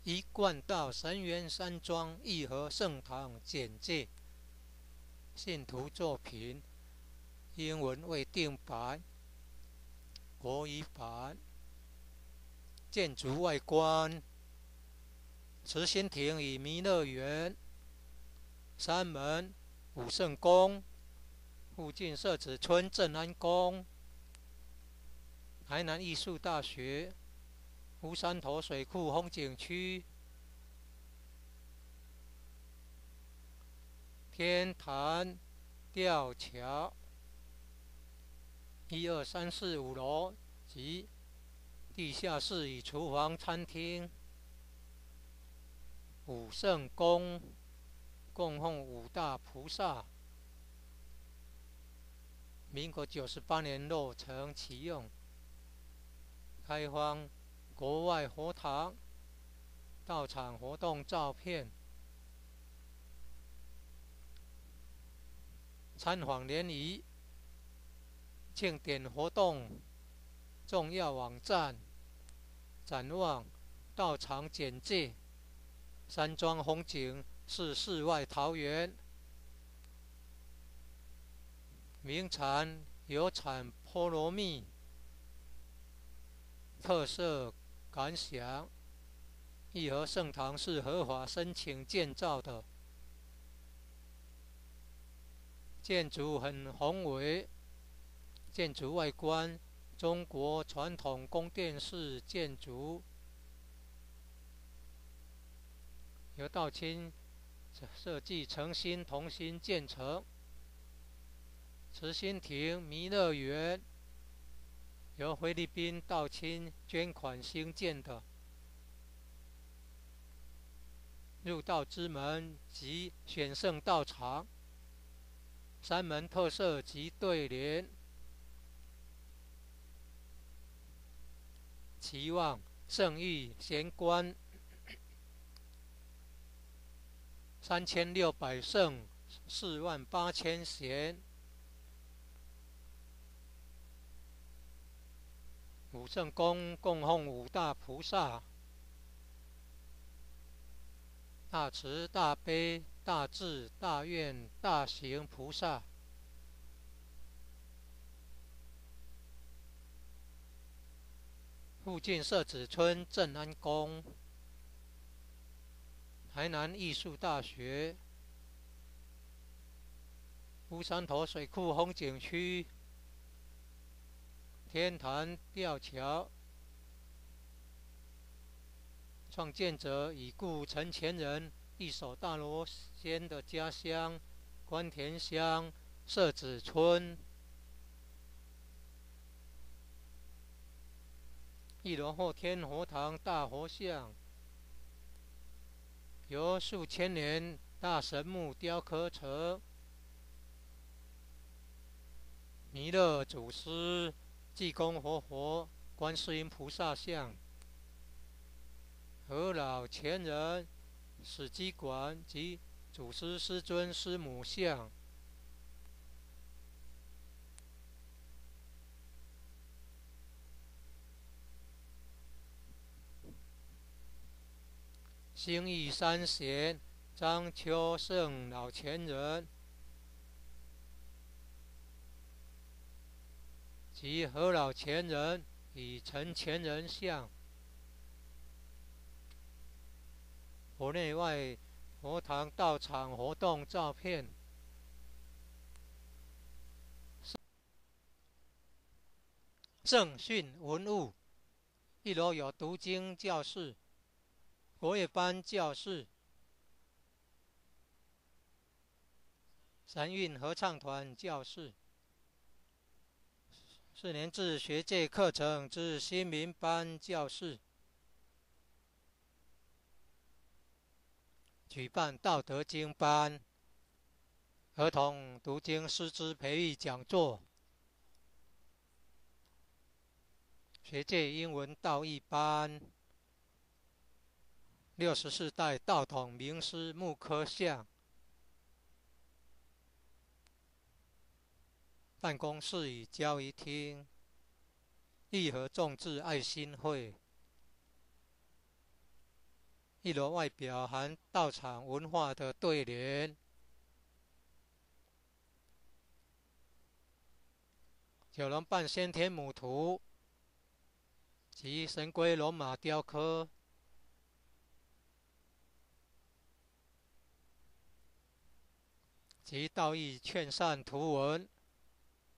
一贯道神源山庄义和圣堂简介，信徒作品，英文未定版，国语版。建筑外观：慈心亭与弥勒园，山门武圣宫，附近社子村正安宫，台南艺术大学，乌山头水库风景区，天坛吊桥，1、2、3、4、5楼及地下室与厨房、餐厅。武圣宫供奉五大菩萨，民国98年落成启用，开放国外佛堂到场活动照片，参访联谊、庆典活动重要网站、展望、到场简介。山庄风景是世外桃源，名产有产菠萝蜜，特色感想：义和圣堂是合法申请建造的，建筑很宏伟，建筑外观中国传统宫殿式建筑，由道清设计诚心同心建成。慈心亭弥勒园由菲律宾道清捐款兴建的，入道之门及选圣道场，山门特色及对联：期望圣域贤官，3600圣，48000贤。武圣宫供奉五大菩萨：大慈大悲大智大愿大行菩萨。附近社子村正安宫，台南艺术大学，乌山头水库风景区，天坛吊桥，创建者已故陈前人一手大罗仙的家乡关田乡社子村。一楼后天佛堂大佛像，由数千年大神木雕刻成，弥勒祖师、济公活佛、观世音菩萨像，和老前人、史基馆及祖师师尊师母像。兴义三贤张秋胜老前人及何老前人与陈前人像，佛内外佛堂道场活动照片。圣训文物：1楼有读经教室、国乐班教室、三韵合唱团教室、4年制学界课程之新民班教室，举办道德经班、儿童读经师资培育讲座、学界英文道义班、64代道统名师木刻像，办公室与交易厅，义和众志爱心会， 一楼外表含道场文化的对联。九龙半先天母图及神龟龙马雕刻，及道义劝善图文。